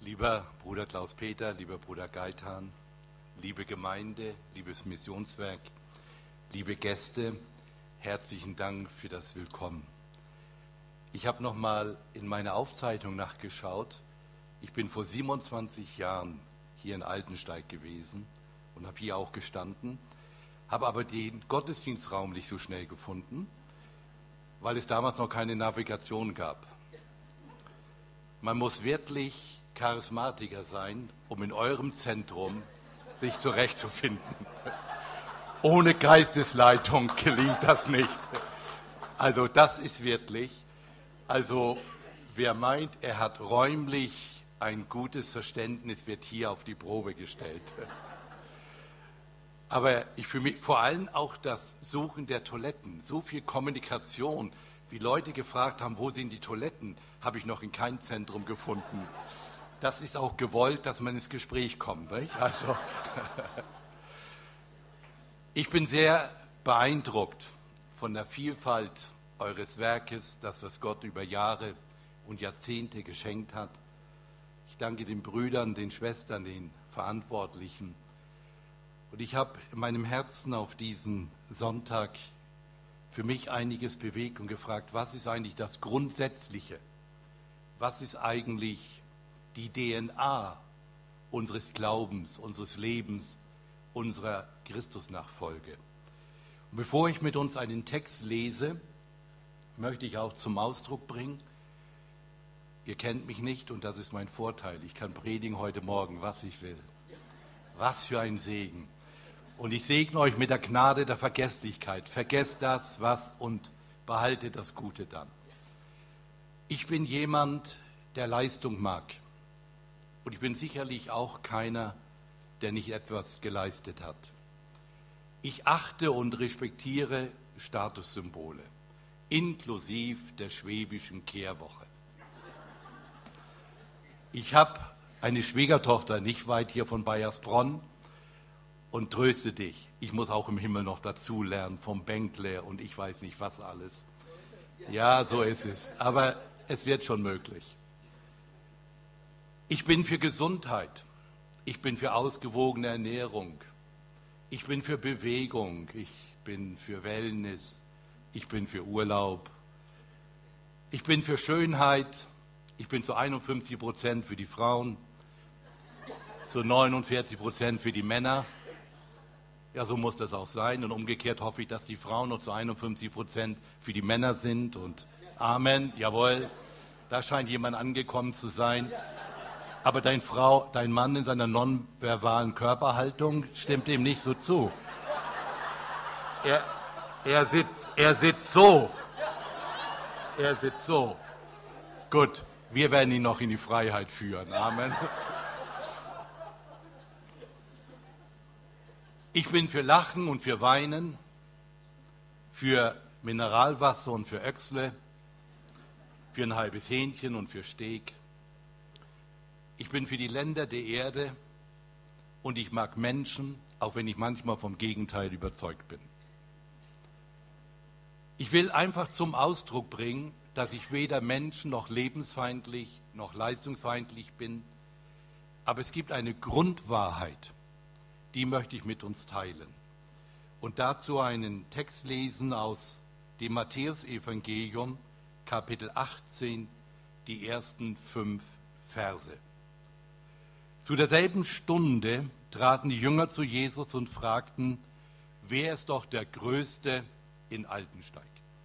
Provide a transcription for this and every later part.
Lieber Bruder Klaus-Peter, lieber Bruder Gaetan, liebe Gemeinde, liebes Missionswerk, liebe Gäste, herzlichen Dank für das Willkommen. Ich habe nochmal in meiner Aufzeichnung nachgeschaut. Ich bin vor 27 Jahren hier in Altensteig gewesen und habe hier auch gestanden, habe aber den Gottesdienstraum nicht so schnell gefunden, weil es damals noch keine Navigation gab. Man muss wirklich Charismatiker sein, um in eurem Zentrum sich zurechtzufinden. Ohne Geistesleitung gelingt das nicht. Also das ist wirklich, also wer meint, er hat räumlich ein gutes Verständnis, wird hier auf die Probe gestellt. Aber für mich vor allem auch das Suchen der Toiletten, so viel Kommunikation, wie Leute gefragt haben, wo sind die Toiletten, habe ich noch in keinem Zentrum gefunden. Das ist auch gewollt, dass man ins Gespräch kommt. Nicht? Also, ich bin sehr beeindruckt von der Vielfalt eures Werkes, das, was Gott über Jahre und Jahrzehnte geschenkt hat. Ich danke den Brüdern, den Schwestern, den Verantwortlichen. Und ich habe in meinem Herzen auf diesen Sonntag für mich einiges bewegt und gefragt, was ist eigentlich das Grundsätzliche? Was ist eigentlich die DNA unseres Glaubens, unseres Lebens, unserer Christusnachfolge? Und bevor ich mit uns einen Text lese, möchte ich auch zum Ausdruck bringen, ihr kennt mich nicht und das ist mein Vorteil. Ich kann predigen heute Morgen, was ich will. Was für ein Segen. Und ich segne euch mit der Gnade der Vergesslichkeit. Vergesst das, was und behaltet das Gute dann. Ich bin jemand, der Leistung mag. Und ich bin sicherlich auch keiner, der nicht etwas geleistet hat. Ich achte und respektiere Statussymbole, inklusive der schwäbischen Kehrwoche. Ich habe eine Schwiegertochter nicht weit hier von Baiersbronn und tröste dich, ich muss auch im Himmel noch dazu lernen vom Bänkle und ich weiß nicht was alles. Ja, so ist es, aber es wird schon möglich. Ich bin für Gesundheit, ich bin für ausgewogene Ernährung, ich bin für Bewegung, ich bin für Wellness, ich bin für Urlaub, ich bin für Schönheit, ich bin zu 51% für die Frauen, zu 49% für die Männer. Ja, so muss das auch sein und umgekehrt hoffe ich, dass die Frauen nur zu 51% für die Männer sind und Amen, jawohl, da scheint jemand angekommen zu sein. Aber dein Mann in seiner nonverbalen Körperhaltung stimmt ihm nicht so zu. Er sitzt so. Er sitzt so. Gut, wir werden ihn noch in die Freiheit führen. Amen. Ich bin für Lachen und für Weinen, für Mineralwasser und für Öchsle, für ein halbes Hähnchen und für Steak. Ich bin für die Länder der Erde und ich mag Menschen, auch wenn ich manchmal vom Gegenteil überzeugt bin. Ich will einfach zum Ausdruck bringen, dass ich weder Menschen noch lebensfeindlich noch leistungsfeindlich bin, aber es gibt eine Grundwahrheit, die möchte ich mit uns teilen. Und dazu einen Text lesen aus dem Matthäusevangelium, Kapitel 18, die ersten 5 Verse. Zu derselben Stunde traten die Jünger zu Jesus und fragten, wer ist doch der Größte in Altensteig?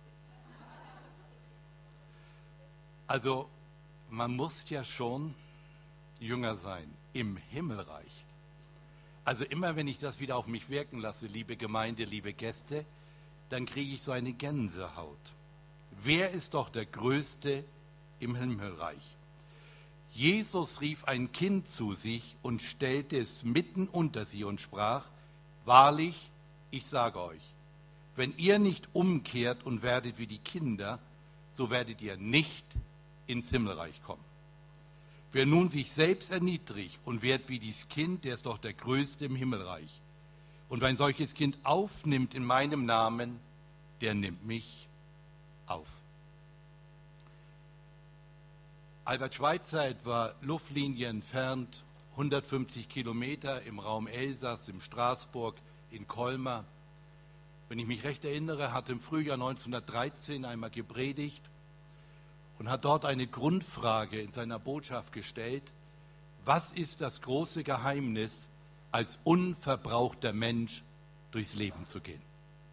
Also man muss ja schon Jünger sein im Himmelreich. Also immer wenn ich das wieder auf mich wirken lasse, liebe Gemeinde, liebe Gäste, dann kriege ich so eine Gänsehaut. Wer ist doch der Größte im Himmelreich? Jesus rief ein Kind zu sich und stellte es mitten unter sie und sprach, wahrlich, ich sage euch, wenn ihr nicht umkehrt und werdet wie die Kinder, so werdet ihr nicht ins Himmelreich kommen. Wer nun sich selbst erniedrigt und wird wie dieses Kind, der ist doch der Größte im Himmelreich. Und wenn ein solches Kind aufnimmt in meinem Namen, der nimmt mich auf. Albert Schweitzer, etwa Luftlinie entfernt, 150 Kilometer im Raum Elsass, in Straßburg, in Colmar. Wenn ich mich recht erinnere, hat im Frühjahr 1913 einmal gepredigt und hat dort eine Grundfrage in seiner Botschaft gestellt: Was ist das große Geheimnis, als unverbrauchter Mensch durchs Leben zu gehen?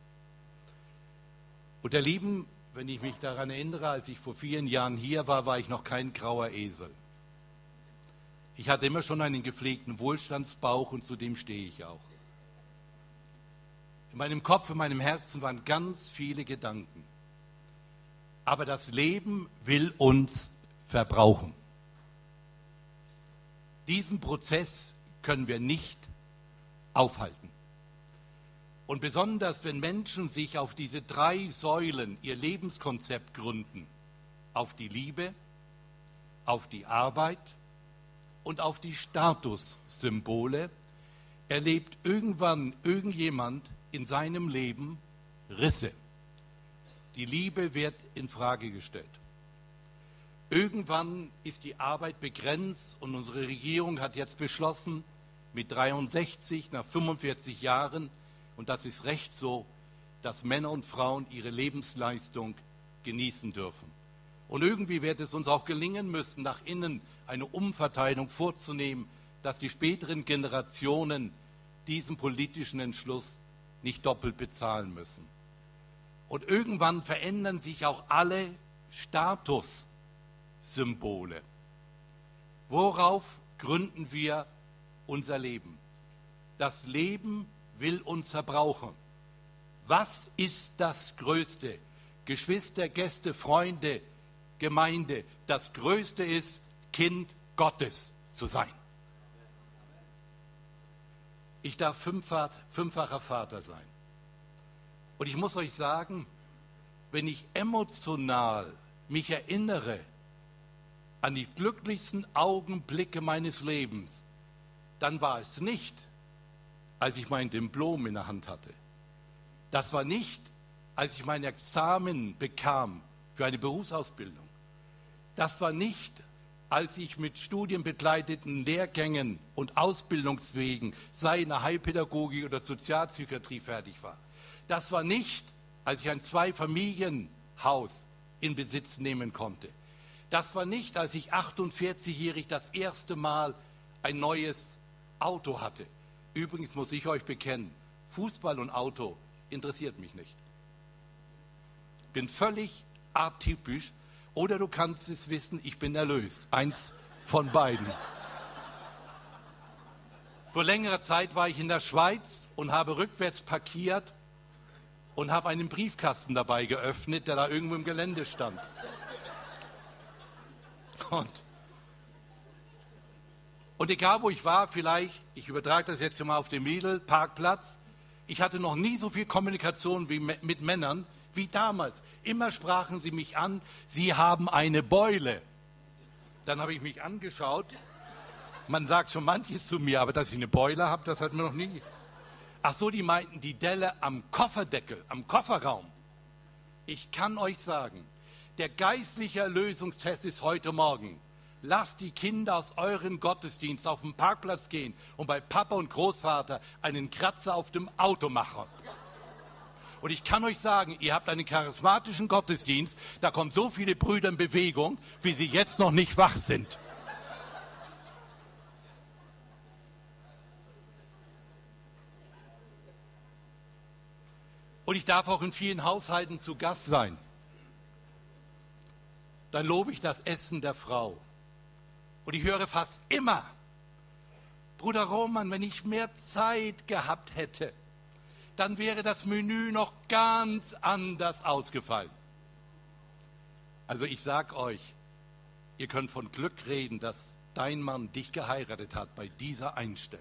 Und ihr Lieben, wenn ich mich daran erinnere, als ich vor vielen Jahren hier war, war ich noch kein grauer Esel. Ich hatte immer schon einen gepflegten Wohlstandsbauch und zu dem stehe ich auch. In meinem Kopf, in meinem Herzen waren ganz viele Gedanken. Aber das Leben will uns verbrauchen. Diesen Prozess können wir nicht aufhalten. Und besonders, wenn Menschen sich auf diese 3 Säulen ihr Lebenskonzept gründen, auf die Liebe, auf die Arbeit und auf die Statussymbole, erlebt irgendwann irgendjemand in seinem Leben Risse. Die Liebe wird in Frage gestellt. Irgendwann ist die Arbeit begrenzt und unsere Regierung hat jetzt beschlossen, mit 63, nach 45 Jahren, und das ist recht so, dass Männer und Frauen ihre Lebensleistung genießen dürfen. Und irgendwie wird es uns auch gelingen müssen, nach innen eine Umverteilung vorzunehmen, dass die späteren Generationen diesen politischen Entschluss nicht doppelt bezahlen müssen. Und irgendwann verändern sich auch alle Statussymbole. Worauf gründen wir unser Leben? Das Leben will uns verbrauchen. Was ist das Größte? Geschwister, Gäste, Freunde, Gemeinde, das Größte ist, Kind Gottes zu sein. Ich darf fünffacher Vater sein. Und ich muss euch sagen, wenn ich emotional mich erinnere an die glücklichsten Augenblicke meines Lebens, dann war es nicht, als ich mein Diplom in der Hand hatte. Das war nicht, als ich mein Examen bekam für eine Berufsausbildung. Das war nicht, als ich mit studienbegleiteten Lehrgängen und Ausbildungswegen, sei in der Heilpädagogik oder Sozialpsychiatrie, fertig war. Das war nicht, als ich ein 2-Familienhaus in Besitz nehmen konnte. Das war nicht, als ich 48-jährig das erste Mal ein neues Auto hatte. Übrigens muss ich euch bekennen, Fußball und Auto interessiert mich nicht. Bin völlig atypisch, oder du kannst es wissen, ich bin erlöst. Eins von beiden. Vor längerer Zeit war ich in der Schweiz und habe rückwärts parkiert und habe einen Briefkasten dabei geöffnet, der da irgendwo im Gelände stand. Und egal wo ich war, vielleicht, ich übertrage das jetzt mal auf den Lidl-Parkplatz, ich hatte noch nie so viel Kommunikation wie mit Männern wie damals. Immer sprachen sie mich an, sie haben eine Beule. Dann habe ich mich angeschaut, man sagt schon manches zu mir, aber dass ich eine Beule habe, das hatten wir noch nie. Ach so, die meinten die Delle am Kofferdeckel, am Kofferraum. Ich kann euch sagen, der geistliche Erlösungstest ist heute Morgen. Lasst die Kinder aus euren Gottesdienst auf den Parkplatz gehen und bei Papa und Großvater einen Kratzer auf dem Auto machen. Und ich kann euch sagen, ihr habt einen charismatischen Gottesdienst, da kommen so viele Brüder in Bewegung, wie sie jetzt noch nicht wach sind. Und ich darf auch in vielen Haushalten zu Gast sein. Dann lobe ich das Essen der Frau. Und ich höre fast immer, Bruder Roman, wenn ich mehr Zeit gehabt hätte, dann wäre das Menü noch ganz anders ausgefallen. Also ich sag euch, ihr könnt von Glück reden, dass dein Mann dich geheiratet hat bei dieser Einstellung.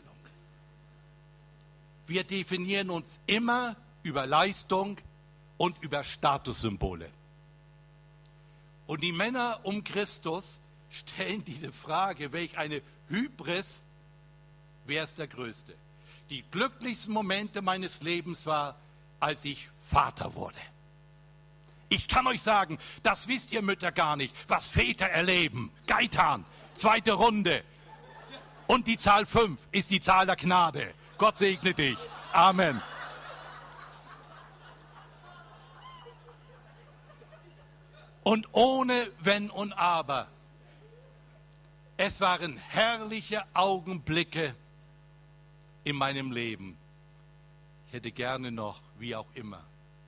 Wir definieren uns immer über Leistung und über Statussymbole. Und die Männer um Christus stellen diese Frage, welch eine Hybris, wer ist der Größte? Die glücklichsten Momente meines Lebens war, als ich Vater wurde. Ich kann euch sagen, das wisst ihr Mütter gar nicht, was Väter erleben. Gaitan, zweite Runde. Und die Zahl 5 ist die Zahl der Gnade. Gott segne dich. Amen. Und ohne Wenn und Aber. Es waren herrliche Augenblicke in meinem Leben. Ich hätte gerne noch, wie auch immer.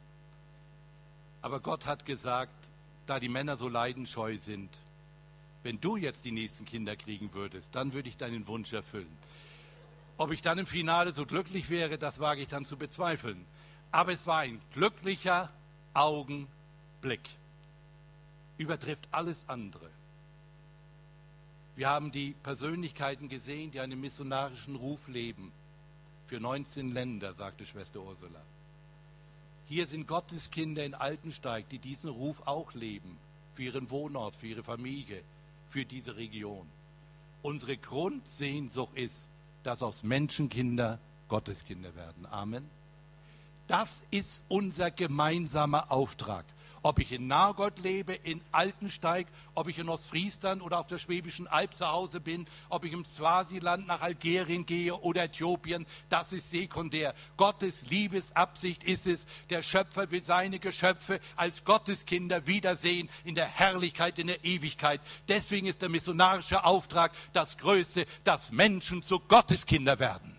Aber Gott hat gesagt, da die Männer so leidenscheu sind, wenn du jetzt die nächsten Kinder kriegen würdest, dann würde ich deinen Wunsch erfüllen. Ob ich dann im Finale so glücklich wäre, das wage ich dann zu bezweifeln. Aber es war ein glücklicher Augenblick. Übertrifft alles andere. Wir haben die Persönlichkeiten gesehen, die einen missionarischen Ruf leben. Für 19 Länder, sagte Schwester Ursula. Hier sind Gotteskinder in Altensteig, die diesen Ruf auch leben. Für ihren Wohnort, für ihre Familie, für diese Region. Unsere Grundsehnsucht ist, dass aus Menschenkinder Gotteskinder werden. Amen. Das ist unser gemeinsamer Auftrag. Ob ich in Nagold lebe, in Altensteig, ob ich in Ostfriesland oder auf der Schwäbischen Alb zu Hause bin, ob ich im Swasiland nach Algerien gehe oder Äthiopien, das ist sekundär. Gottes Liebesabsicht ist es, der Schöpfer will seine Geschöpfe als Gotteskinder wiedersehen in der Herrlichkeit, in der Ewigkeit. Deswegen ist der missionarische Auftrag das Größte, dass Menschen zu Gotteskinder werden.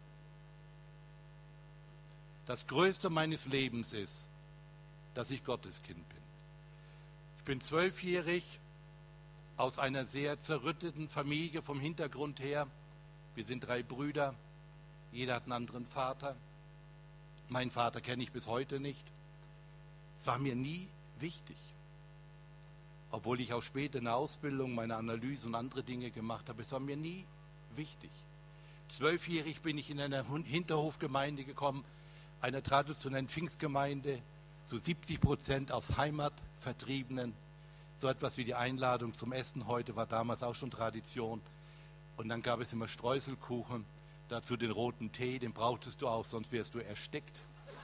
Das Größte meines Lebens ist, dass ich Gotteskind bin. Ich bin 12-jährig, aus einer sehr zerrütteten Familie vom Hintergrund her. Wir sind 3 Brüder, jeder hat einen anderen Vater. Meinen Vater kenne ich bis heute nicht. Es war mir nie wichtig. Obwohl ich auch später in der Ausbildung meine Analyse und andere Dinge gemacht habe, es war mir nie wichtig. 12-jährig bin ich in eine Hinterhofgemeinde gekommen, einer traditionellen Pfingstgemeinde, zu 70% aus Heimatvertriebenen. So etwas wie die Einladung zum Essen heute war damals auch schon Tradition. Und dann gab es immer Streuselkuchen, dazu den roten Tee, den brauchtest du auch, sonst wärst du erstickt.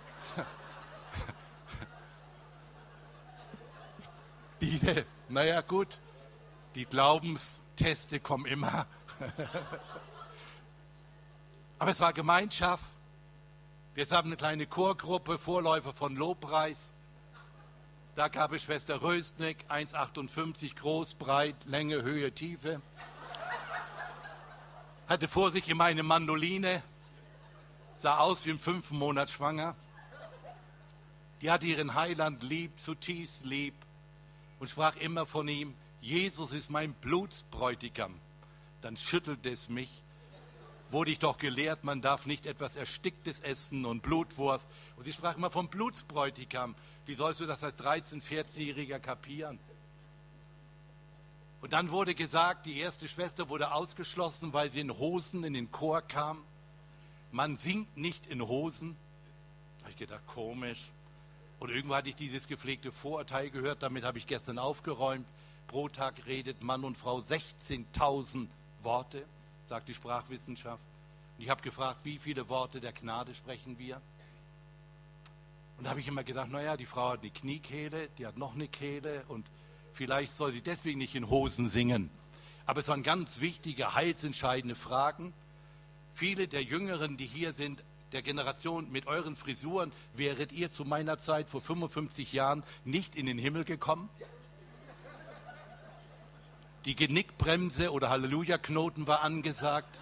Naja gut, die Glaubensteste kommen immer. Aber es war Gemeinschaft. Wir haben eine kleine Chorgruppe, Vorläufer von Lobpreis. Da gab es Schwester Röstnick, 1,58 groß, breit, Länge, Höhe, Tiefe. Hatte vor sich immer eine Mandoline, sah aus wie im 5. Monat schwanger. Die hatte ihren Heiland lieb, zutiefst lieb und sprach immer von ihm, Jesus ist mein Blutsbräutigam. Dann schüttelte es mich. Wurde ich doch gelehrt, man darf nicht etwas Ersticktes essen und Blutwurst. Und sie sprach immer vom Blutsbräutigam. Wie sollst du das als 13-, 14-Jähriger kapieren? Und dann wurde gesagt, die erste Schwester wurde ausgeschlossen, weil sie in Hosen in den Chor kam. Man singt nicht in Hosen. Da habe ich gedacht, komisch. Und irgendwann hatte ich dieses gepflegte Vorurteil gehört, damit habe ich gestern aufgeräumt. Pro Tag redet Mann und Frau 16.000 Worte, sagt die Sprachwissenschaft. Und ich habe gefragt, wie viele Worte der Gnade sprechen wir? Und da habe ich immer gedacht, naja, die Frau hat eine Kniekehle, die hat noch eine Kehle und vielleicht soll sie deswegen nicht in Hosen singen. Aber es waren ganz wichtige, heilsentscheidende Fragen. Viele der Jüngeren, die hier sind, der Generation mit euren Frisuren, wäret ihr zu meiner Zeit vor 55 Jahren nicht in den Himmel gekommen? Die Genickbremse oder Halleluja-Knoten war angesagt.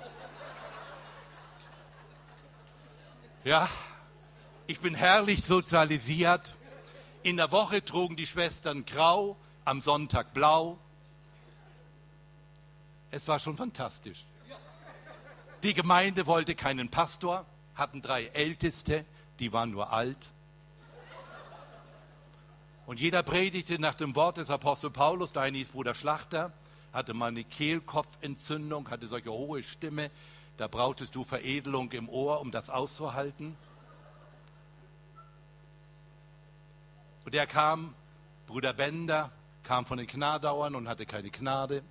Ja, ich bin herrlich sozialisiert. In der Woche trugen die Schwestern grau, am Sonntag blau. Es war schon fantastisch. Die Gemeinde wollte keinen Pastor, hatten 3 Älteste, die waren nur alt. Und jeder predigte nach dem Wort des Apostel Paulus, da hieß Bruder Schlachter, hatte mal eine Kehlkopfentzündung, hatte solche hohe Stimme, da brauchtest du Veredelung im Ohr, um das auszuhalten. Und er kam, Bruder Bender, kam von den Gnadauern und hatte keine Gnade.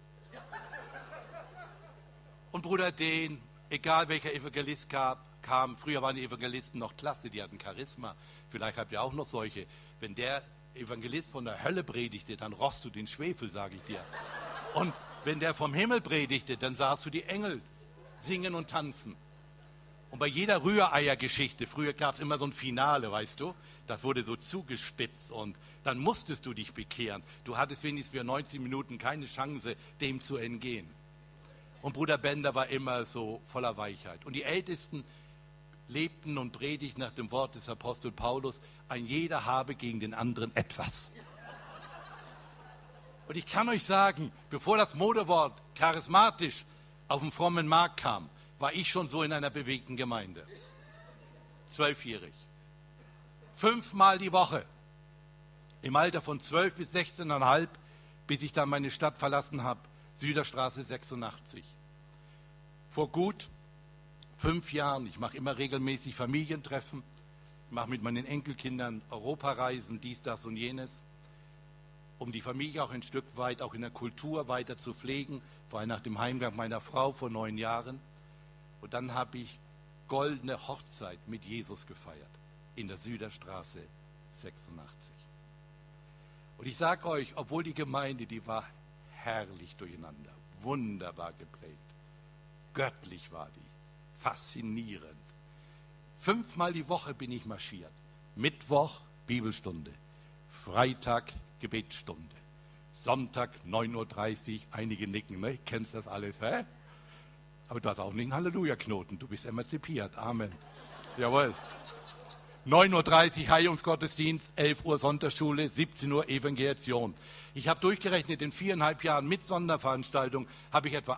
Und Bruder Dehn, egal welcher Evangelist kam, früher waren die Evangelisten noch klasse, die hatten Charisma, vielleicht habt ihr auch noch solche. Wenn der Evangelist von der Hölle predigte, dann rochst du den Schwefel, sage ich dir. Und wenn der vom Himmel predigte, dann sahst du die Engel singen und tanzen. Und bei jeder Rühreiergeschichte, früher gab es immer so ein Finale, weißt du, das wurde so zugespitzt und dann musstest du dich bekehren. Du hattest wenigstens für 90 Minuten keine Chance, dem zu entgehen. Und Bruder Bender war immer so voller Weichheit. Und die Ältesten lebten und predigten nach dem Wort des Apostel Paulus, ein jeder habe gegen den anderen etwas. Und ich kann euch sagen, bevor das Modewort charismatisch auf den frommen Markt kam, war ich schon so in einer bewegten Gemeinde. 12-jährig. 5-mal die Woche. Im Alter von 12 bis 16,5, bis ich dann meine Stadt verlassen habe. Süderstraße 86. Vor gut 5 Jahren, ich mache immer regelmäßig Familientreffen, mache mit meinen Enkelkindern Europareisen, dies, das und jenes, um die Familie auch ein Stück weit, auch in der Kultur weiter zu pflegen, vor allem nach dem Heimgang meiner Frau vor 9 Jahren. Und dann habe ich goldene Hochzeit mit Jesus gefeiert, in der Süderstraße 86. Und ich sage euch, obwohl die Gemeinde, die war herrlich durcheinander, wunderbar geprägt, göttlich war die, faszinierend. 5-mal die Woche bin ich marschiert. Mittwoch Bibelstunde, Freitag Gebetsstunde, Sonntag 9:30 Uhr, einige nicken, ne? Kennst das alles, hä? Aber du hast auch nicht einen Halleluja-Knoten, du bist emanzipiert, Amen. Jawohl. 9:30 Uhr Heilungsgottesdienst, 11 Uhr Sonntagsschule, 17 Uhr Evangelisation. Ich habe durchgerechnet, in 4,5 Jahren mit Sonderveranstaltung habe ich etwa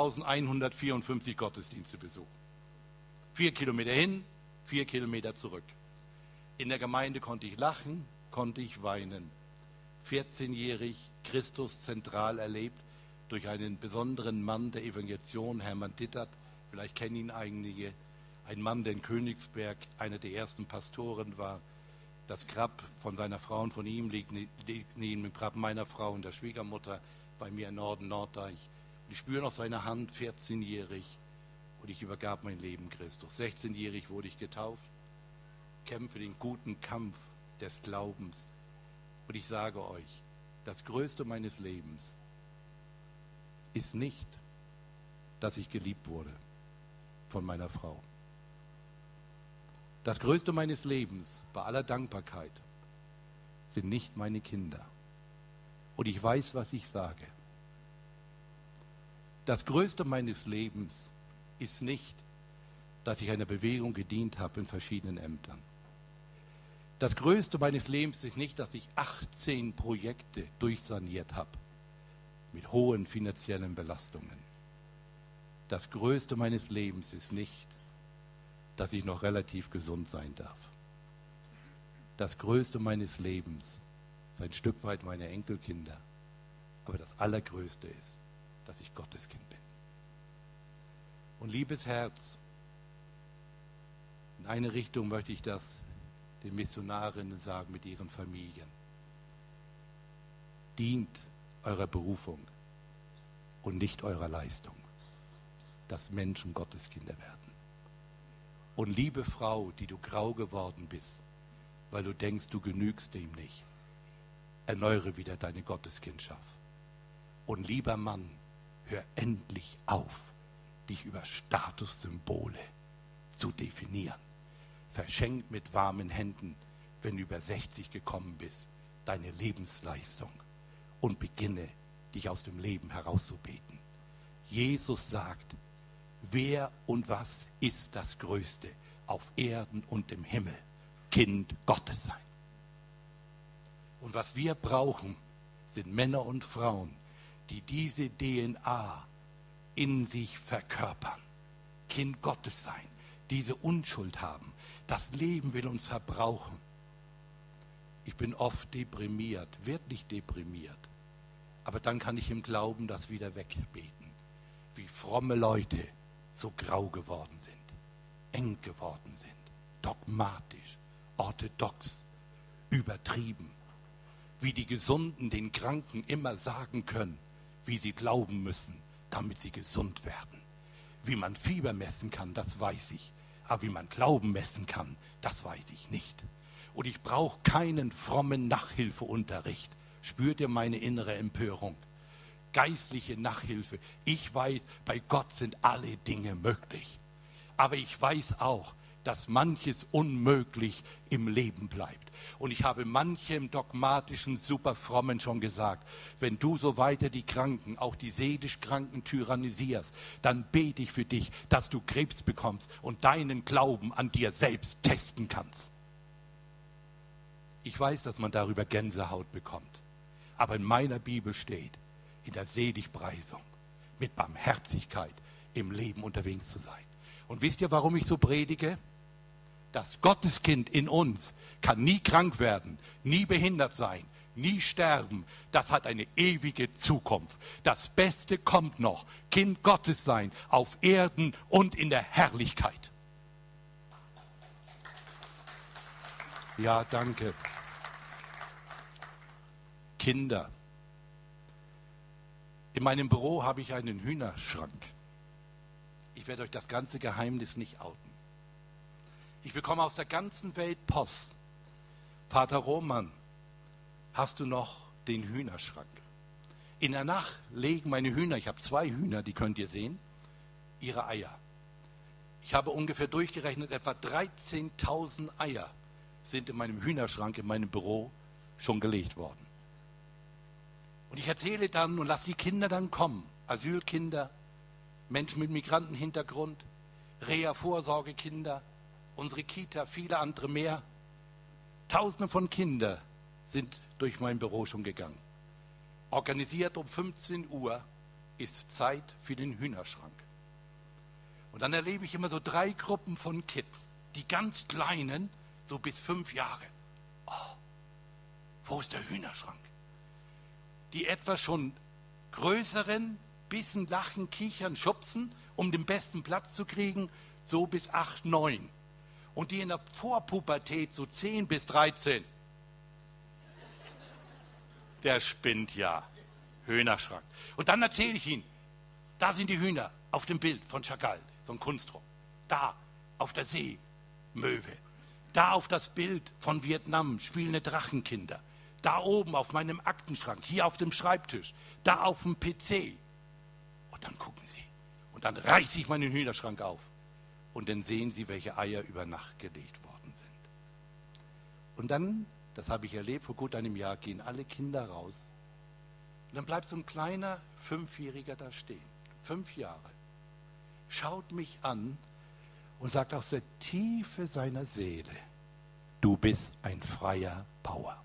1154 Gottesdienste besucht. 4 Kilometer hin, 4 Kilometer zurück. In der Gemeinde konnte ich lachen, konnte ich weinen. 14-jährig Christus zentral erlebt durch einen besonderen Mann der Evangelisation, Hermann Dittert. Vielleicht kennen ihn einige. Ein Mann, der in Königsberg einer der ersten Pastoren war. Das Grab von seiner Frau und von ihm liegt neben dem Grab meiner Frau und der Schwiegermutter bei mir im Norden Norddeich. Und ich spüre noch seine Hand, 14-jährig, und ich übergab mein Leben Christus. 16-jährig wurde ich getauft, kämpfe den guten Kampf des Glaubens. Und ich sage euch, das Größte meines Lebens ist nicht, dass ich geliebt wurde von meiner Frau. Das Größte meines Lebens, bei aller Dankbarkeit, sind nicht meine Kinder. Und ich weiß, was ich sage. Das Größte meines Lebens ist nicht, dass ich einer Bewegung gedient habe in verschiedenen Ämtern. Das Größte meines Lebens ist nicht, dass ich 18 Projekte durchsaniert habe mit hohen finanziellen Belastungen. Das Größte meines Lebens ist nicht, dass ich noch relativ gesund sein darf. Das Größte meines Lebens ist ein Stück weit meine Enkelkinder. Aber das Allergrößte ist, dass ich Gottes Kind bin. Und liebes Herz, in eine Richtung möchte ich das den Missionarinnen sagen mit ihren Familien. Dient eurer Berufung und nicht eurer Leistung, dass Menschen Gottes Kinder werden. Und liebe Frau, die du grau geworden bist, weil du denkst, du genügst dem nicht, erneuere wieder deine Gotteskindschaft. Und lieber Mann, hör endlich auf, dich über Statussymbole zu definieren. Verschenk mit warmen Händen, wenn du über 60 gekommen bist, deine Lebensleistung und beginne, dich aus dem Leben herauszubeten. Jesus sagt, wer und was ist das Größte auf Erden und im Himmel? Kind Gottes sein. Und was wir brauchen, sind Männer und Frauen, die diese DNA in sich verkörpern. Kind Gottes sein, diese Unschuld haben. Das Leben will uns verbrauchen. Ich bin oft deprimiert, wirklich deprimiert. Aber dann kann ich im Glauben das wieder wegbeten. Wie fromme Leute so grau geworden sind, eng geworden sind, dogmatisch, orthodox, übertrieben. Wie die Gesunden den Kranken immer sagen können, wie sie glauben müssen, damit sie gesund werden. Wie man Fieber messen kann, das weiß ich. Aber wie man Glauben messen kann, das weiß ich nicht. Und ich brauche keinen frommen Nachhilfeunterricht. Spürt ihr meine innere Empörung? Geistliche Nachhilfe. Ich weiß, bei Gott sind alle Dinge möglich. Aber ich weiß auch, dass manches unmöglich im Leben bleibt. Und ich habe manchem dogmatischen Superfrommen schon gesagt, wenn du so weiter die Kranken, auch die seelisch Kranken tyrannisierst, dann bete ich für dich, dass du Krebs bekommst und deinen Glauben an dir selbst testen kannst. Ich weiß, dass man darüber Gänsehaut bekommt. Aber in meiner Bibel steht, in der Seligpreisung, mit Barmherzigkeit im Leben unterwegs zu sein. Und wisst ihr, warum ich so predige? Das Gotteskind in uns kann nie krank werden, nie behindert sein, nie sterben. Das hat eine ewige Zukunft. Das Beste kommt noch. Kind Gottes sein, auf Erden und in der Herrlichkeit. Ja, danke. Kinder. In meinem Büro habe ich einen Hühnerschrank. Ich werde euch das ganze Geheimnis nicht outen. Ich bekomme aus der ganzen Welt Post. Vater Roman, hast du noch den Hühnerschrank? In der Nacht legen meine Hühner, ich habe 2 Hühner, die könnt ihr sehen, ihre Eier. Ich habe ungefähr durchgerechnet, etwa 13.000 Eier sind in meinem Hühnerschrank, in meinem Büro schon gelegt worden. Und ich erzähle dann und lasse die Kinder dann kommen. Asylkinder, Menschen mit Migrantenhintergrund, Reha-Vorsorgekinder, unsere Kita, viele andere mehr. Tausende von Kindern sind durch mein Büro schon gegangen. Organisiert um 15 Uhr ist Zeit für den Hühnerschrank. Und dann erlebe ich immer so 3 Gruppen von Kids. Die ganz Kleinen, so bis 5 Jahre. Oh, wo ist der Hühnerschrank? Die etwas schon Größeren, bisschen lachen, kichern, schubsen, um den besten Platz zu kriegen, so bis 8, 9. Und die in der Vorpubertät, so 10 bis 13. Der spinnt ja. Hühnerschrank. Und dann erzähle ich Ihnen, da sind die Hühner auf dem Bild von Chagall, so ein Kunstdruck. Da auf der See, Möwe. Da auf das Bild von Vietnam, spielende Drachenkinder. Da oben auf meinem Aktenschrank, hier auf dem Schreibtisch, da auf dem PC. Und dann gucken Sie. Und dann reiße ich meinen Hühnerschrank auf. Und dann sehen Sie, welche Eier über Nacht gelegt worden sind. Und dann, das habe ich erlebt, vor gut einem Jahr gehen alle Kinder raus. Und dann bleibt so ein kleiner 5-Jähriger da stehen. 5 Jahre. Schaut mich an und sagt aus der Tiefe seiner Seele, du bist ein freier Bauer.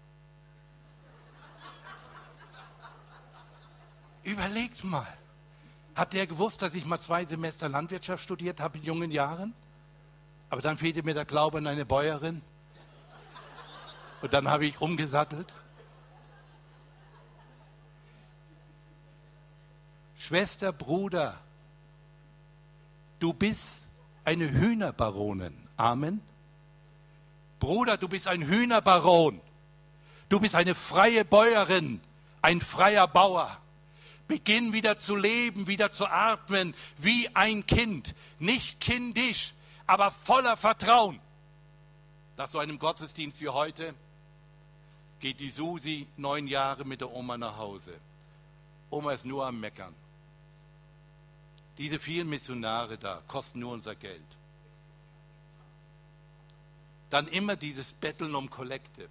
Überlegt mal, hat der gewusst, dass ich mal 2 Semester Landwirtschaft studiert habe in jungen Jahren? Aber dann fehlte mir der Glaube an eine Bäuerin. Und dann habe ich umgesattelt. Schwester, Bruder, du bist eine Hühnerbaronin. Amen. Bruder, du bist ein Hühnerbaron. Du bist eine freie Bäuerin, ein freier Bauer. Beginn wieder zu leben, wieder zu atmen, wie ein Kind. Nicht kindisch, aber voller Vertrauen. Nach so einem Gottesdienst wie heute geht die Susi 9 Jahre mit der Oma nach Hause. Oma ist nur am Meckern. Diese vielen Missionare da kosten nur unser Geld. Dann immer dieses Betteln um Kollekte.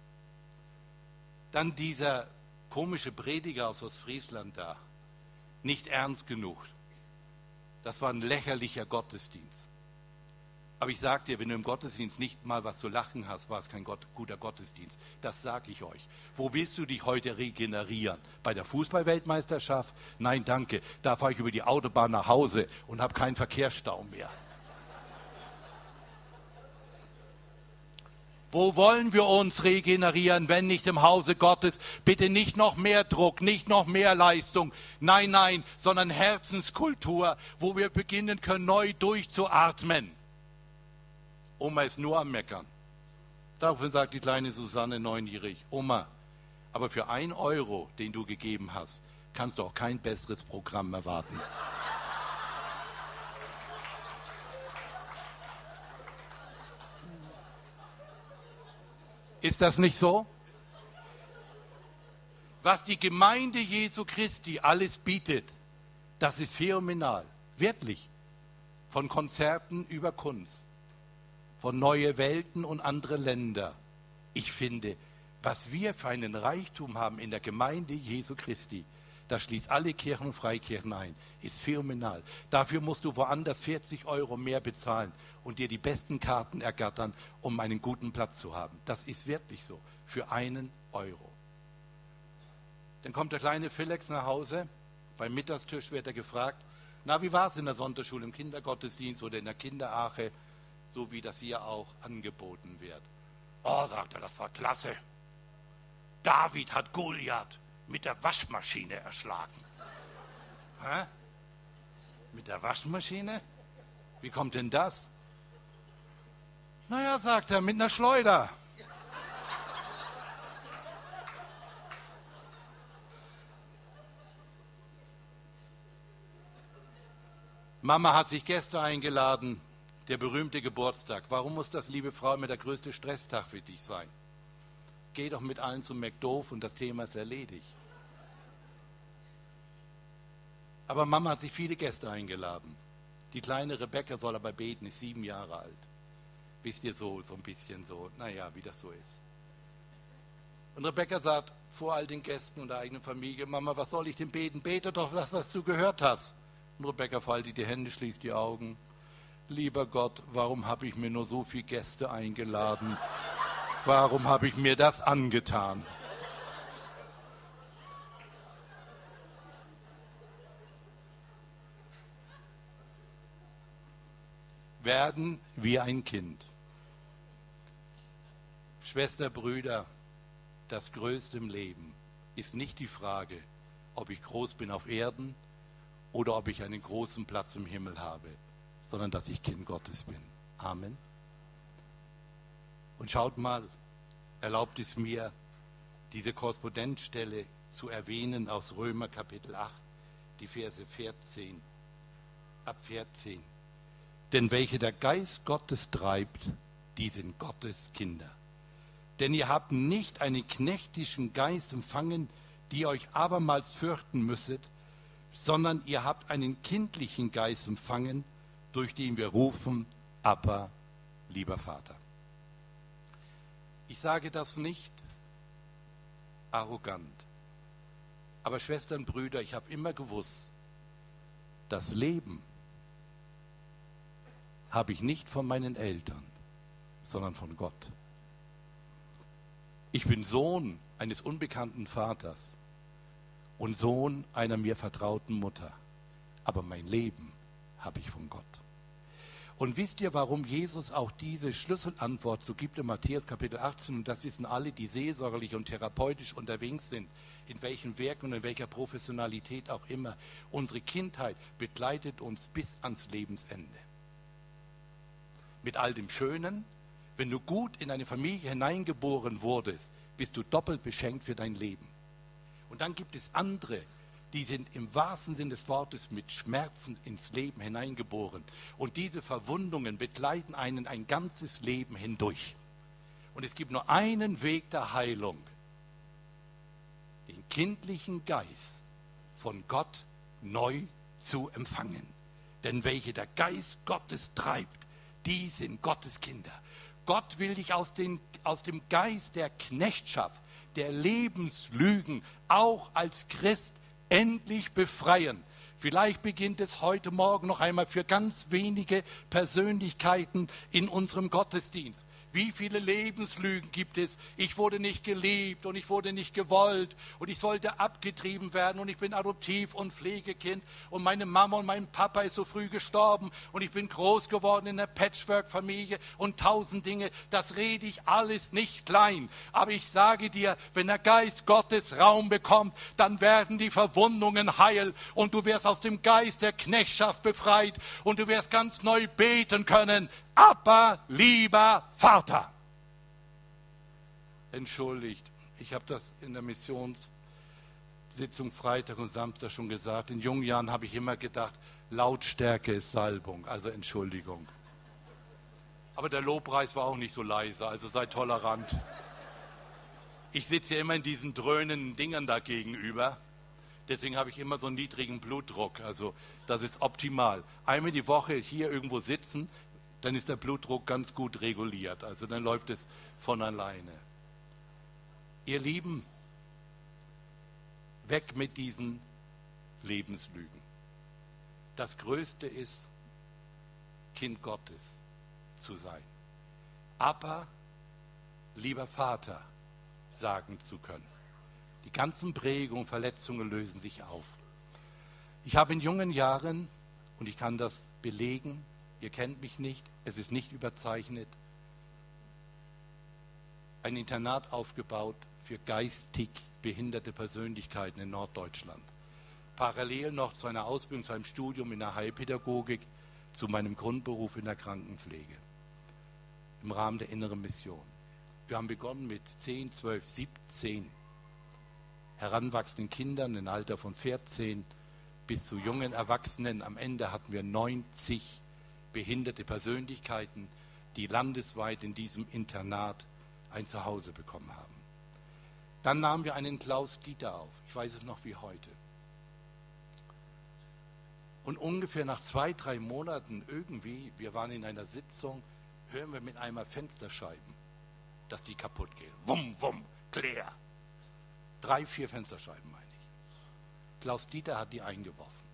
Dann dieser komische Prediger aus Ostfriesland da. Nicht ernst genug. Das war ein lächerlicher Gottesdienst. Aber ich sage dir, wenn du im Gottesdienst nicht mal was zu lachen hast, war es kein guter Gottesdienst. Das sage ich euch. Wo willst du dich heute regenerieren? Bei der Fußball-Weltmeisterschaft? Nein, danke. Da fahre ich über die Autobahn nach Hause und habe keinen Verkehrsstau mehr. Wo wollen wir uns regenerieren, wenn nicht im Hause Gottes? Bitte nicht noch mehr Druck, nicht noch mehr Leistung. Nein, nein, sondern Herzenskultur, wo wir beginnen können, neu durchzuatmen. Oma ist nur am Meckern. Daraufhin sagt die kleine Susanne, 9-jährig, Oma, aber für 1 Euro, den du gegeben hast, kannst du auch kein besseres Programm erwarten. Ist das nicht so? Was die Gemeinde Jesu Christi alles bietet, das ist phänomenal. Wirklich. Von Konzerten über Kunst. Von neue Welten und andere Länder. Ich finde, was wir für einen Reichtum haben in der Gemeinde Jesu Christi, das schließt alle Kirchen und Freikirchen ein, ist phänomenal. Dafür musst du woanders 40 € mehr bezahlen und dir die besten Karten ergattern, um einen guten Platz zu haben. Das ist wirklich so. Für 1 €. Dann kommt der kleine Felix nach Hause, beim Mittagstisch wird er gefragt, na, wie war es in der Sonntagsschule, im Kindergottesdienst oder in der Kinderache, so wie das hier auch angeboten wird. Oh, sagt er, das war klasse. David hat Goliath mit der Waschmaschine erschlagen. Hä? Mit der Waschmaschine? Wie kommt denn das? Naja, sagt er, mit einer Schleuder. Mama hat sich Gäste eingeladen, der berühmte Geburtstag. Warum muss das, liebe Frau, immer der größte Stresstag für dich sein? Geh doch mit allen zum McDoof und das Thema ist erledigt. Aber Mama hat sich viele Gäste eingeladen. Die kleine Rebecca soll aber beten, ist 7 Jahre alt. Wisst ihr, so ein bisschen so, naja, wie das so ist. Und Rebecca sagt vor all den Gästen und der eigenen Familie, Mama, was soll ich denn beten? Bete doch das, was du gehört hast. Und Rebecca faltet die Hände, schließt die Augen. Lieber Gott, warum habe ich mir nur so viele Gäste eingeladen? Warum habe ich mir das angetan? Werden wie ein Kind. Schwester, Brüder, das Größte im Leben ist nicht die Frage, ob ich groß bin auf Erden oder ob ich einen großen Platz im Himmel habe, sondern dass ich Kind Gottes bin. Amen. Und schaut mal, erlaubt es mir, diese Korrespondenzstelle zu erwähnen aus Römer Kapitel 8, die Verse 14, ab 14. Denn welche der Geist Gottes treibt, die sind Gottes Kinder. Denn ihr habt nicht einen knechtischen Geist empfangen, die euch abermals fürchten müsstet, sondern ihr habt einen kindlichen Geist empfangen, durch den wir rufen, Abba, lieber Vater. Ich sage das nicht arrogant, aber Schwestern und Brüder, ich habe immer gewusst, das Leben habe ich nicht von meinen Eltern, sondern von Gott. Ich bin Sohn eines unbekannten Vaters und Sohn einer mir vertrauten Mutter, aber mein Leben habe ich von Gott. Und wisst ihr, warum Jesus auch diese Schlüsselantwort so gibt in Matthäus Kapitel 18, und das wissen alle, die seelsorgerlich und therapeutisch unterwegs sind, in welchem Werk und in welcher Professionalität auch immer. Unsere Kindheit begleitet uns bis ans Lebensende. Mit all dem Schönen, wenn du gut in eine Familie hineingeboren wurdest, bist du doppelt beschenkt für dein Leben. Und dann gibt es andere, die sind im wahrsten Sinne des Wortes mit Schmerzen ins Leben hineingeboren. Und diese Verwundungen begleiten einen ein ganzes Leben hindurch. Und es gibt nur einen Weg der Heilung, den kindlichen Geist von Gott neu zu empfangen. Denn welche der Geist Gottes treibt, die sind Gottes Kinder. Gott will dich aus dem Geist der Knechtschaft, der Lebenslügen, auch als Christ endlich befreien. Vielleicht beginnt es heute Morgen noch einmal für ganz wenige Persönlichkeiten in unserem Gottesdienst. Wie viele Lebenslügen gibt es? Ich wurde nicht geliebt und ich wurde nicht gewollt und ich sollte abgetrieben werden und ich bin Adoptiv- und Pflegekind und meine Mama und mein Papa ist so früh gestorben und ich bin groß geworden in einer Patchwork-Familie und 1000 Dinge. Das rede ich alles nicht klein. Aber ich sage dir, wenn der Geist Gottes Raum bekommt, dann werden die Verwundungen heil und du wirst aus dem Geist der Knechtschaft befreit und du wirst ganz neu beten können. Abba, lieber Vater. Entschuldigt, ich habe das in der Missionssitzung Freitag und Samstag schon gesagt. In jungen Jahren habe ich immer gedacht, Lautstärke ist Salbung, also Entschuldigung. Aber der Lobpreis war auch nicht so leise, also sei tolerant. Ich sitze ja immer in diesen dröhnenden Dingern da gegenüber. Deswegen habe ich immer so einen niedrigen Blutdruck. Also das ist optimal. Einmal die Woche hier irgendwo sitzen, dann ist der Blutdruck ganz gut reguliert. Also dann läuft es von alleine. Ihr Lieben, weg mit diesen Lebenslügen. Das Größte ist, Kind Gottes zu sein. Aber, lieber Vater, sagen zu können. Die ganzen Prägungen, Verletzungen lösen sich auf. Ich habe in jungen Jahren, und ich kann das belegen, ihr kennt mich nicht, es ist nicht überzeichnet, ein Internat aufgebaut für geistig behinderte Persönlichkeiten in Norddeutschland. Parallel noch zu einer Ausbildung, zu einem Studium in der Heilpädagogik, zu meinem Grundberuf in der Krankenpflege, im Rahmen der inneren Mission. Wir haben begonnen mit 10, 12, 17 heranwachsenden Kindern im Alter von 14 bis zu jungen Erwachsenen. Am Ende hatten wir 90 behinderte Persönlichkeiten, die landesweit in diesem Internat ein Zuhause bekommen haben. Dann nahmen wir einen Klaus Dieter auf. Ich weiß es noch wie heute. Und ungefähr nach 2, 3 Monaten irgendwie, wir waren in einer Sitzung, hören wir mit einmal Fensterscheiben, dass die kaputt gehen. Wumm, wumm, klär. 3, 4 Fensterscheiben meine ich. Klaus Dieter hat die eingeworfen.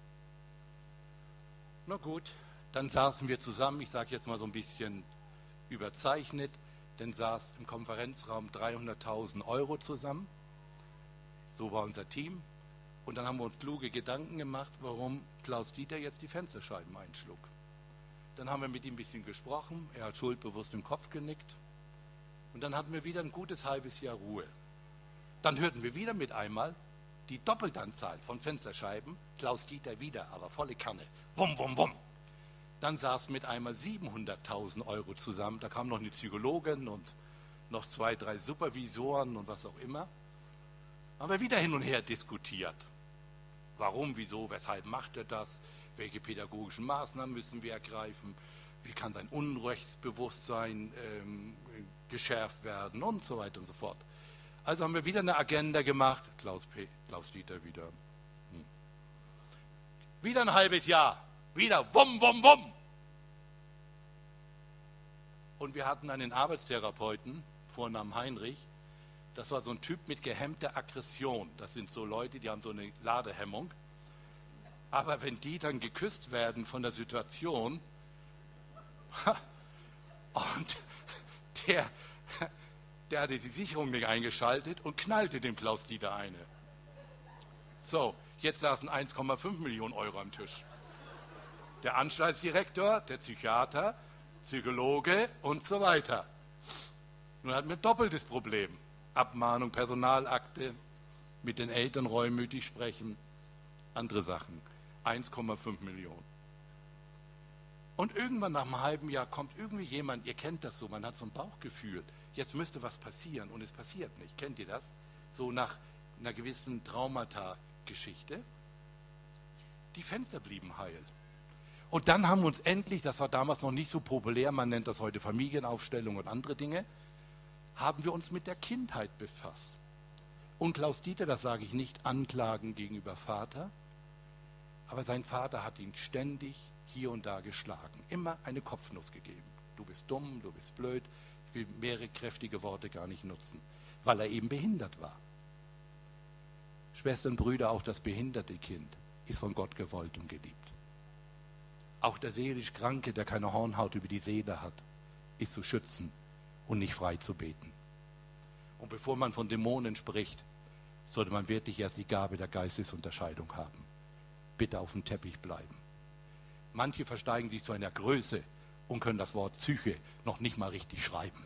Na gut, dann saßen wir zusammen, ich sage jetzt mal so ein bisschen überzeichnet, dann saß im Konferenzraum 300.000 Euro zusammen. So war unser Team. Und dann haben wir uns kluge Gedanken gemacht, warum Klaus Dieter jetzt die Fensterscheiben einschlug. Dann haben wir mit ihm ein bisschen gesprochen, er hat schuldbewusst im Kopf genickt. Und dann hatten wir wieder ein gutes halbes Jahr Ruhe. Dann hörten wir wieder mit einmal die Doppeltanzahl von Fensterscheiben, Klaus Dieter wieder, aber volle Kanne. Wumm, wumm, wumm. Dann saßen mit einmal 700.000 Euro zusammen. Da kam noch eine Psychologin und noch 2, 3 Supervisoren und was auch immer. Haben wir wieder hin und her diskutiert. Warum, wieso, weshalb macht er das? Welche pädagogischen Maßnahmen müssen wir ergreifen? Wie kann sein Unrechtsbewusstsein geschärft werden und so weiter und so fort. Also haben wir wieder eine Agenda gemacht. Klaus Dieter wieder. Wieder ein halbes Jahr. Wieder wumm, wumm, wumm. Und wir hatten einen Arbeitstherapeuten, Vornamen Heinrich. Das war so ein Typ mit gehemmter Aggression. Das sind so Leute, die haben so eine Ladehemmung. Aber wenn die dann geküsst werden von der Situation, und der hatte die Sicherung nicht eingeschaltet und knallte dem Klaus Dieter eine. So, jetzt saßen 1,5 Millionen Euro am Tisch. Der Anstaltsdirektor, der Psychiater, Psychologe und so weiter. Nun hatten wir ein doppeltes Problem. Abmahnung, Personalakte, mit den Eltern reumütig sprechen, andere Sachen. 1,5 Millionen. Und irgendwann nach einem halben Jahr kommt irgendwie jemand, ihr kennt das so, man hat so ein Bauchgefühl, jetzt müsste was passieren und es passiert nicht. Kennt ihr das? So nach einer gewissen Traumata-Geschichte. Die Fenster blieben heil. Und dann haben wir uns endlich, das war damals noch nicht so populär, man nennt das heute Familienaufstellung und andere Dinge, haben wir uns mit der Kindheit befasst. Und Klaus Dieter, das sage ich nicht, anklagen gegenüber Vater, aber sein Vater hat ihn ständig hier und da geschlagen, immer eine Kopfnuss gegeben. Du bist dumm, du bist blöd, ich will mehrere kräftige Worte gar nicht nutzen, weil er eben behindert war. Schwestern, Brüder, auch das behinderte Kind ist von Gott gewollt und geliebt. Auch der seelisch Kranke, der keine Hornhaut über die Seele hat, ist zu schützen und nicht frei zu beten. Und bevor man von Dämonen spricht, sollte man wirklich erst die Gabe der Geistesunterscheidung haben. Bitte auf dem Teppich bleiben. Manche versteigen sich zu einer Größe und können das Wort Psyche noch nicht mal richtig schreiben.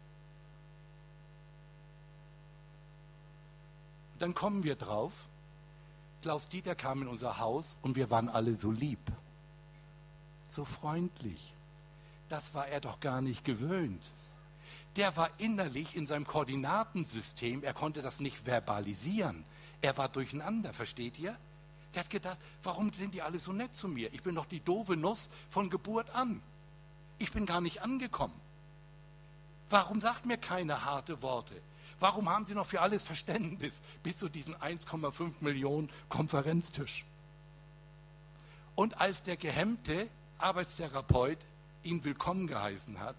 Und dann kommen wir drauf, Klaus Dieter kam in unser Haus und wir waren alle so lieb. So freundlich. Das war er doch gar nicht gewöhnt. Der war innerlich in seinem Koordinatensystem, er konnte das nicht verbalisieren. Er war durcheinander, versteht ihr? Der hat gedacht, warum sind die alle so nett zu mir? Ich bin doch die doofe Nuss von Geburt an. Ich bin gar nicht angekommen. Warum sagt mir keine harte Worte? Warum haben Sie noch für alles Verständnis bis zu diesen 1,5 Millionen Konferenztisch? Und als der gehemmte Arbeitstherapeut ihn willkommen geheißen hat,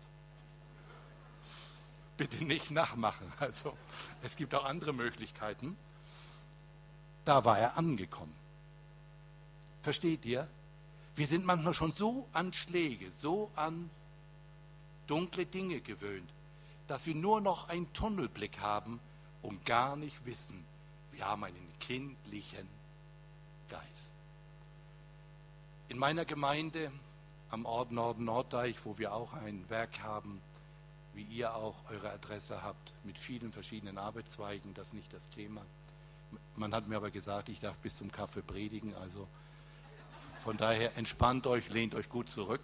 bitte nicht nachmachen, also es gibt auch andere Möglichkeiten, da war er angekommen. Versteht ihr? Wir sind manchmal schon so an Schläge, so an dunkle Dinge gewöhnt, dass wir nur noch einen Tunnelblick haben und gar nicht wissen, wir haben einen kindlichen Geist. In meiner Gemeinde am Ort Norden-Norddeich, wo wir auch ein Werk haben, wie ihr auch eure Adresse habt, mit vielen verschiedenen Arbeitszweigen, das ist nicht das Thema. Man hat mir aber gesagt, ich darf bis zum Kaffee predigen, also von daher entspannt euch, lehnt euch gut zurück.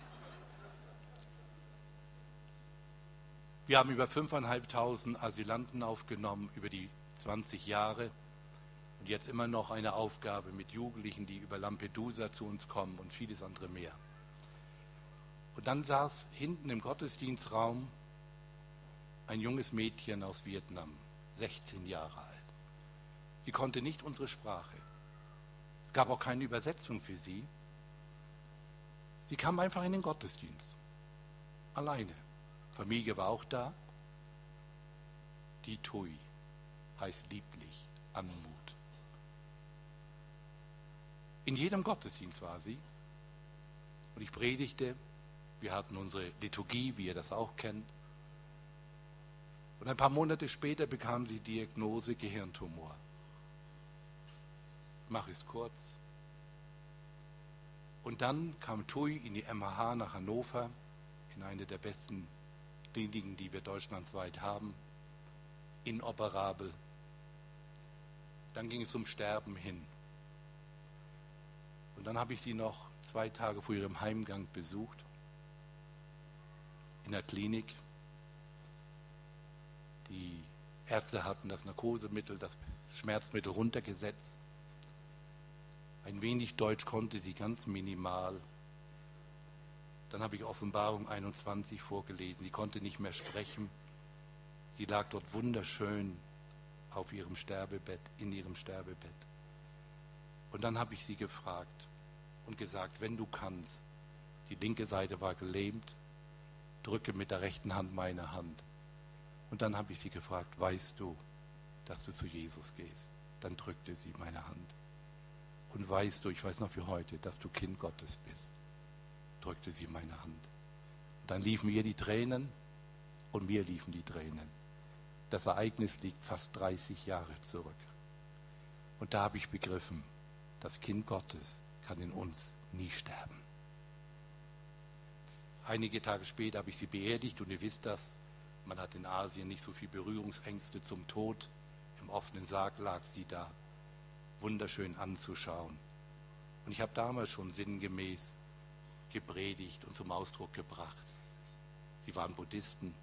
Wir haben über 5.500 Asylanten aufgenommen über die 20 Jahre und jetzt immer noch eine Aufgabe mit Jugendlichen, die über Lampedusa zu uns kommen und vieles andere mehr. Und dann saß hinten im Gottesdienstraum ein junges Mädchen aus Vietnam, 16 Jahre alt. Sie konnte nicht unsere Sprache. Es gab auch keine Übersetzung für sie. Sie kam einfach in den Gottesdienst. Alleine. Familie war auch da. Die Tui heißt lieblich, Anmut. In jedem Gottesdienst war sie. Und ich predigte. Wir hatten unsere Liturgie, wie ihr das auch kennt. Und ein paar Monate später bekam sie Diagnose Gehirntumor. Ich mache es kurz. Und dann kam Tui in die MH nach Hannover, in eine der besten Kliniken, die wir deutschlandsweit haben, inoperabel. Dann ging es zum Sterben hin. Und dann habe ich sie noch 2 Tage vor ihrem Heimgang besucht, in der Klinik. Die Ärzte hatten das Narkosemittel, das Schmerzmittel runtergesetzt. Ein wenig Deutsch konnte sie, ganz minimal. Dann habe ich Offenbarung 21 vorgelesen. Sie konnte nicht mehr sprechen. Sie lag dort wunderschön auf ihrem Sterbebett, in ihrem Sterbebett. Und dann habe ich sie gefragt und gesagt, wenn du kannst, die linke Seite war gelähmt, drücke mit der rechten Hand meine Hand. Und dann habe ich sie gefragt, weißt du, dass du zu Jesus gehst? Dann drückte sie meine Hand. Und weißt du, ich weiß noch wie heute, dass du Kind Gottes bist? Drückte sie meine Hand. Und dann liefen ihr die Tränen und mir liefen die Tränen. Das Ereignis liegt fast 30 Jahre zurück. Und da habe ich begriffen, das Kind Gottes kann in uns nie sterben. Einige Tage später habe ich sie beerdigt und ihr wisst das, man hat in Asien nicht so viel Berührungsängste zum Tod. Im offenen Sarg lag sie da, wunderschön anzuschauen. Und ich habe damals schon sinngemäß gepredigt und zum Ausdruck gebracht. Sie waren Buddhisten.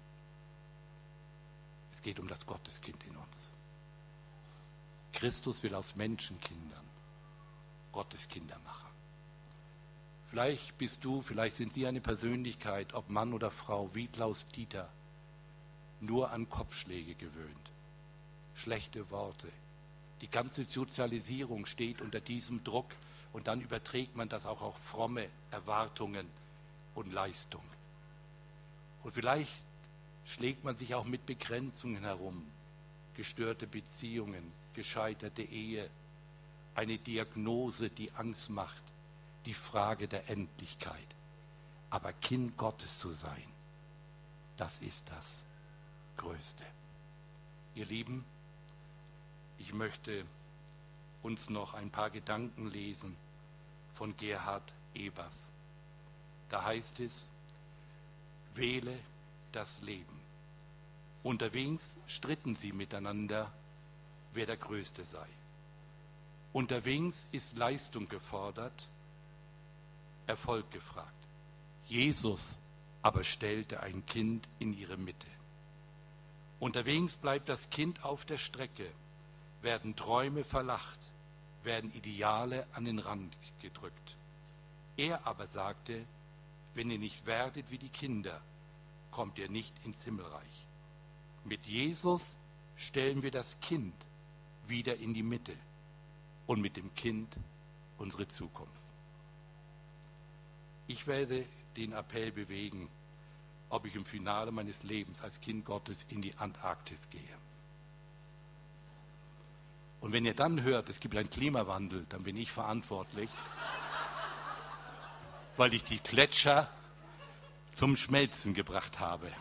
Es geht um das Gotteskind in uns. Christus will aus Menschenkindern Gotteskinder machen. Vielleicht bist du, vielleicht sind Sie eine Persönlichkeit, ob Mann oder Frau, wie Klaus Dieter, nur an Kopfschläge gewöhnt, schlechte Worte. Die ganze Sozialisierung steht unter diesem Druck und dann überträgt man das auch auf fromme Erwartungen und Leistung. Und vielleicht schlägt man sich auch mit Begrenzungen herum, gestörte Beziehungen, gescheiterte Ehe, eine Diagnose, die Angst macht, die Frage der Endlichkeit. Aber Kind Gottes zu sein, das ist das Größte. Ihr Lieben, ich möchte uns noch ein paar Gedanken lesen von Gerhard Ebers. Da heißt es, wähle das Leben. Unterwegs stritten sie miteinander, wer der Größte sei. Unterwegs ist Leistung gefordert, Erfolg gefragt. Jesus aber stellte ein Kind in ihre Mitte. Unterwegs bleibt das Kind auf der Strecke, werden Träume verlacht, werden Ideale an den Rand gedrückt. Er aber sagte, wenn ihr nicht werdet wie die Kinder, kommt ihr nicht ins Himmelreich. Mit Jesus stellen wir das Kind wieder in die Mitte und mit dem Kind unsere Zukunft. Ich werde den Appell bewegen, ob ich im Finale meines Lebens als Kind Gottes in die Antarktis gehe. Und wenn ihr dann hört, es gibt einen Klimawandel, dann bin ich verantwortlich, weil ich die Gletscher zum Schmelzen gebracht habe.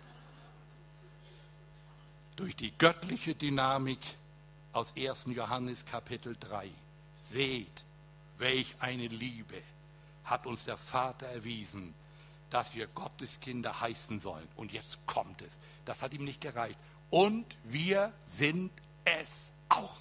Durch die göttliche Dynamik aus 1. Johannes Kapitel 3. Seht, welch eine Liebe hat uns der Vater erwiesen, dass wir Gottes Kinder heißen sollen. Und jetzt kommt es. Das hat ihm nicht gereicht. Und wir sind es auch.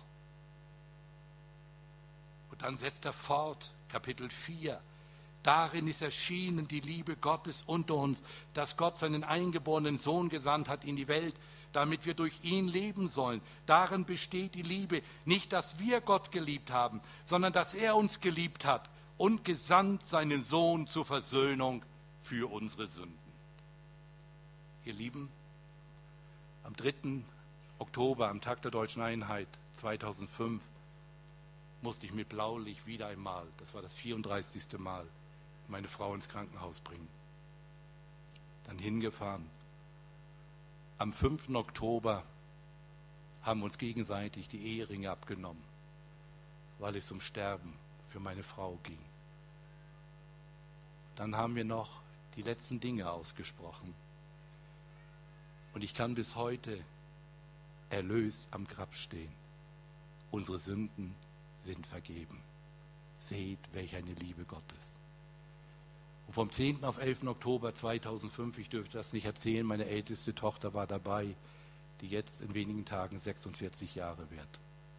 Und dann setzt er fort, Kapitel 4. Darin ist erschienen die Liebe Gottes unter uns, dass Gott seinen eingeborenen Sohn gesandt hat in die Welt, damit wir durch ihn leben sollen. Darin besteht die Liebe, nicht, dass wir Gott geliebt haben, sondern dass er uns geliebt hat und gesandt seinen Sohn zur Versöhnung für unsere Sünden. Ihr Lieben, am 3. Oktober, am Tag der Deutschen Einheit 2005, musste ich mit Blaulicht wieder einmal, das war das 34. Mal, meine Frau ins Krankenhaus bringen. Dann hingefahren. Am 5. Oktober haben wir uns gegenseitig die Eheringe abgenommen, weil es um Sterben für meine Frau ging. Dann haben wir noch die letzten Dinge ausgesprochen. Und ich kann bis heute erlöst am Grab stehen. Unsere Sünden sind vergeben. Seht, welch eine Liebe Gottes. Und vom 10. auf 11. Oktober 2005, ich dürfte das nicht erzählen, meine älteste Tochter war dabei, die jetzt in wenigen Tagen 46 Jahre wird.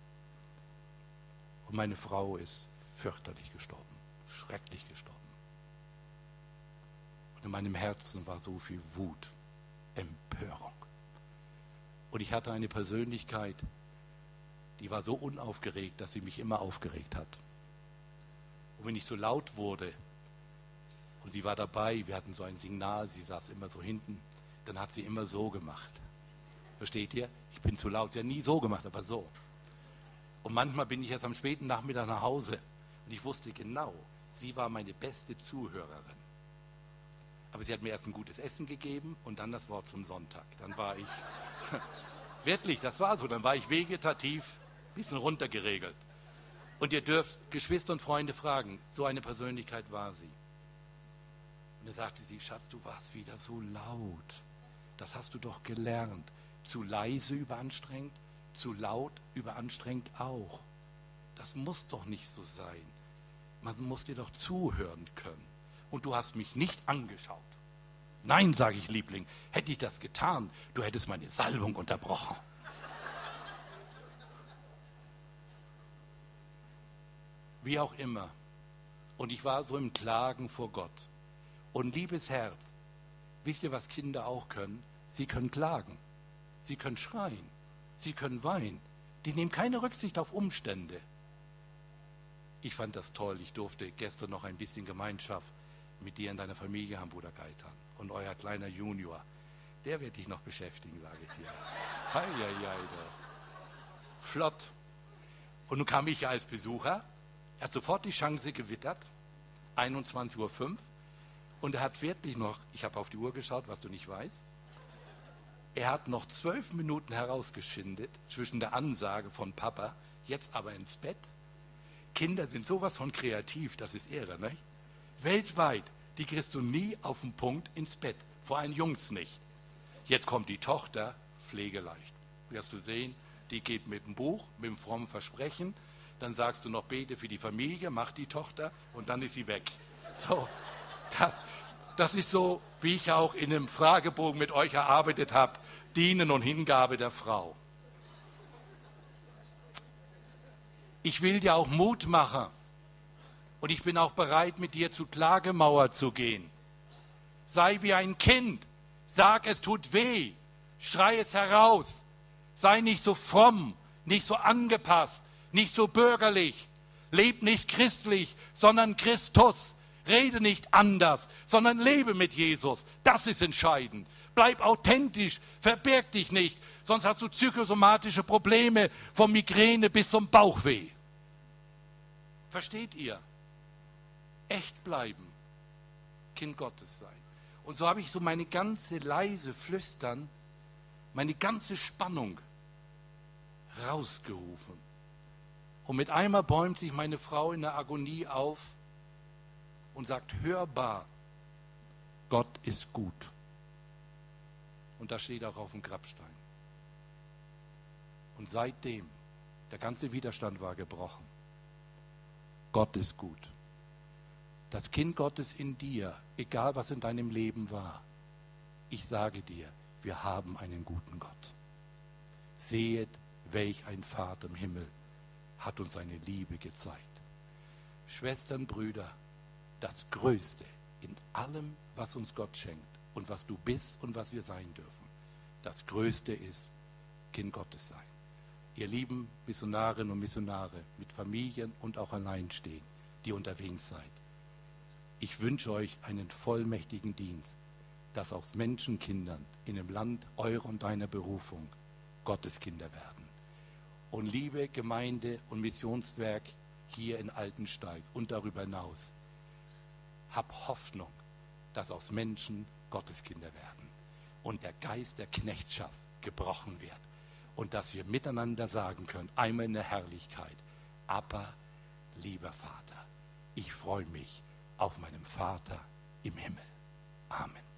Und meine Frau ist fürchterlich gestorben, schrecklich gestorben. Und in meinem Herzen war so viel Wut, Empörung. Und ich hatte eine Persönlichkeit, die war so unaufgeregt, dass sie mich immer aufgeregt hat. Und wenn ich so laut wurde, und sie war dabei, wir hatten so ein Signal, sie saß immer so hinten, dann hat sie immer so gemacht. Versteht ihr? Ich bin zu laut. Sie hat nie so gemacht, aber so. Und manchmal bin ich erst am späten Nachmittag nach Hause und ich wusste genau, sie war meine beste Zuhörerin. Aber sie hat mir erst ein gutes Essen gegeben und dann das Wort zum Sonntag. Dann war ich, wirklich, das war so, dann war ich vegetativ ein bisschen runtergeregelt. Und ihr dürft Geschwister und Freunde fragen, so eine Persönlichkeit war sie. Und da sagte sie, Schatz, du warst wieder so laut. Das hast du doch gelernt. Zu leise überanstrengt, zu laut überanstrengt auch. Das muss doch nicht so sein. Man muss dir doch zuhören können. Und du hast mich nicht angeschaut. Nein, sage ich, Liebling, hätte ich das getan, du hättest meine Salbung unterbrochen. Wie auch immer. Und ich war so im Klagen vor Gott. Und liebes Herz, wisst ihr, was Kinder auch können? Sie können klagen, sie können schreien, sie können weinen. Die nehmen keine Rücksicht auf Umstände. Ich fand das toll. Ich durfte gestern noch ein bisschen Gemeinschaft mit dir in deiner Familie haben, Bruder Gaetan. Und euer kleiner Junior, der wird dich noch beschäftigen, sage ich dir. Hei, hei, hei, flott. Und nun kam ich ja als Besucher. Er hat sofort die Chance gewittert. 21:05 Uhr. Und er hat wirklich noch, ich habe auf die Uhr geschaut, was du nicht weißt, er hat noch 12 Minuten herausgeschindet zwischen der Ansage von Papa, jetzt aber ins Bett. Kinder sind sowas von kreativ, das ist Ehre, ne? Weltweit, die kriegst du nie auf den Punkt ins Bett, vor allem Jungs nicht. Jetzt kommt die Tochter, pflegeleicht. Wirst du sehen, die geht mit dem Buch, mit dem frommen Versprechen, dann sagst du noch, bete für die Familie, mach die Tochter und dann ist sie weg. So. Das ist so, wie ich auch in einem Fragebogen mit euch erarbeitet habe, Dienen und Hingabe der Frau. Ich will dir auch Mut machen und ich bin auch bereit, mit dir zur Klagemauer zu gehen. Sei wie ein Kind, sag, es tut weh, schrei es heraus, sei nicht so fromm, nicht so angepasst, nicht so bürgerlich, leb nicht christlich, sondern Christus. Rede nicht anders, sondern lebe mit Jesus. Das ist entscheidend. Bleib authentisch, verbirg dich nicht, Sonst hast du psychosomatische Probleme, von Migräne bis zum Bauchweh. Versteht ihr? Echt bleiben, Kind Gottes sein. Und so habe ich so meine ganze leise Flüstern, meine ganze Spannung rausgerufen. Und mit einmal bäumt sich meine Frau in der Agonie auf und sagt hörbar, Gott ist gut. Und das steht auch auf dem Grabstein. Und seitdem, der ganze Widerstand war gebrochen. Gott ist gut. Das Kind Gottes in dir, egal was in deinem Leben war, ich sage dir, wir haben einen guten Gott. Sehet, welch ein Vater im Himmel hat uns seine Liebe gezeigt. Schwestern, Brüder, das Größte in allem, was uns Gott schenkt und was du bist und was wir sein dürfen, das Größte ist Kind Gottes sein. Ihr lieben Missionarinnen und Missionare mit Familien und auch Alleinstehend, die unterwegs seid. Ich wünsche euch einen vollmächtigen Dienst, dass aus Menschenkindern in dem Land eurer und deiner Berufung Gotteskinder werden. Und liebe Gemeinde und Missionswerk hier in Altensteig und darüber hinaus, hab Hoffnung, dass aus Menschen Gotteskinder werden und der Geist der Knechtschaft gebrochen wird und dass wir miteinander sagen können, einmal in der Herrlichkeit, aber lieber Vater, ich freue mich auf meinen Vater im Himmel. Amen.